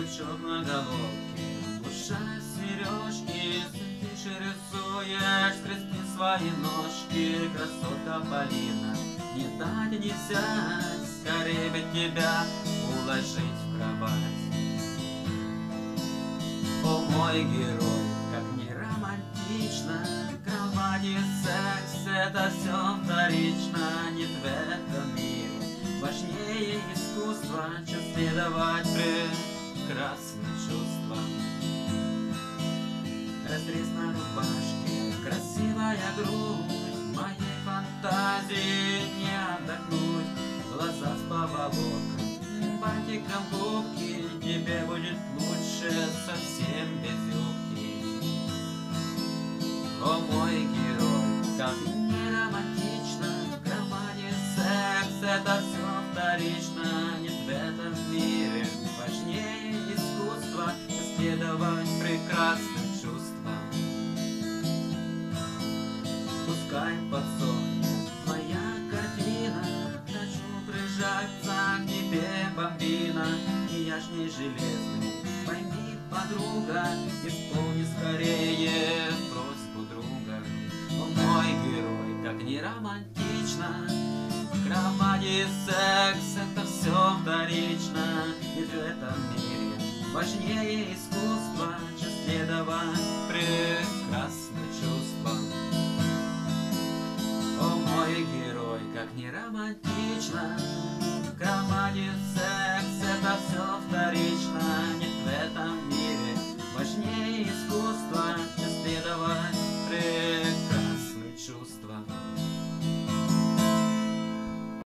пучок на головке, ушах сережки, сидишь и рисуешь, скрести свои ножки. Красотка Полина, не дать не взять, скорее бы тебя уложить в кровать. О, мой герой, как не романтично, кровать и секс — это все вторично. Нет в этом мире важнее искусства, чем следовать прекрасным чувствам. Разрез на рубашке, красивая грудь, моей фантазии не отдохнуть. Глаза с поволоком, бантиком губки, тебе будет лучше совсем без юбки. О, мой герой, как не романтично, в кровати секс — это все вторично. Нет в этом мире важнее искусства, следовать прекрасным чувствам. Пускай подсохнет твоя картина, хочу прижаться к тебе, бомбина. И я ж не железный, пойми, подруга, исполни скорее просьбу друга. О, мой герой, как не романтично, в кровати секс — это все вторично. Ведь в этом мире важнее искусства, чем следовать прекрасным чувствам. О, мой герой, как не романтично, в кровати секс — это все вторично.